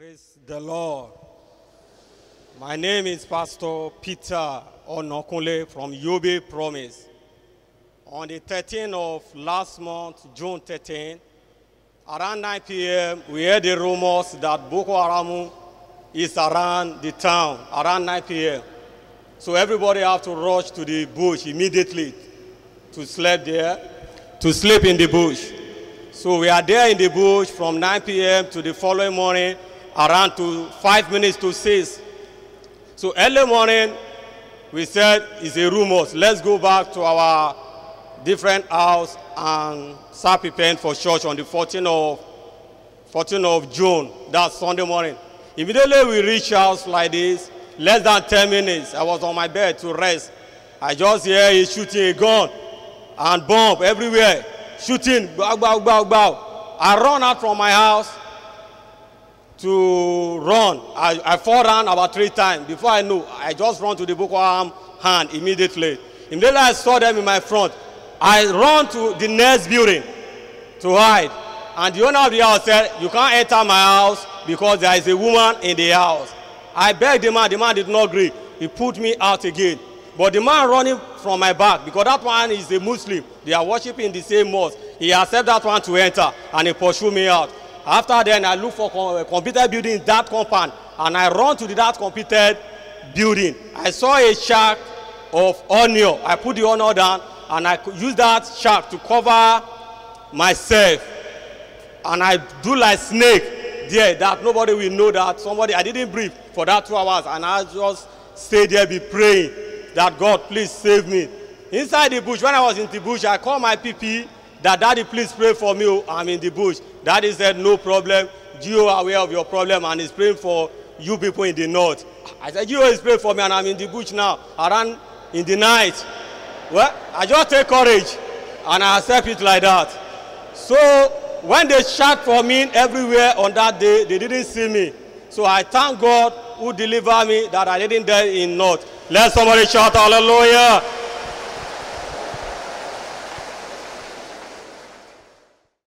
Praise the Lord. My name is Pastor Peter Onokunle from Yobe Promise. On the 13th of last month, June 13, around 9 p.m., we heard the rumors that Boko Haram is around the town, around 9 p.m. So everybody have to rush to the bush immediately to sleep there, to sleep in the bush. So we are there in the bush from 9 p.m. to the following morning, around 5 minutes to 6. So early morning, we said, it's a rumors. Let's go back to our different house and start preparing for church on the 14th of June. That's Sunday morning. Immediately we reach house like this, less than 10 minutes. I was on my bed to rest. I just hear he shooting a gun and bomb everywhere. Shooting, bow, bow, bow, bow. I run out from my house to run. I fall down about 3 times. Before I knew, I just run to the Boko Haram hand immediately. Immediately I saw them in my front. I run to the next building to hide. And the owner of the house said, you can't enter my house because there is a woman in the house. I begged the man did not agree. He put me out again. But the man running from my back, because that one is a Muslim, they are worshiping the same mosque. He accepted that one to enter, and he pursued me out. After then, I look for a completed building in that compound, and I run to that completed building. I saw a shack of onion. I put the onion down, and I use that shack to cover myself. And I do like snake there, that nobody will know that I didn't breathe for that 2 hours, and I just stay there, be praying that God, please save me. Inside the bush, when I was in the bush, I called my PP that, Daddy, please pray for me. I'm in the bush. Daddy said, no problem. Gio are aware of your problem and is praying for you people in the north. I said, Gio is praying for me and I'm in the bush now, around in the night. Well, I just take courage and I accept it like that. So when they shout for me everywhere on that day, they didn't see me. So I thank God who delivered me that I didn't die in north. Let somebody shout hallelujah.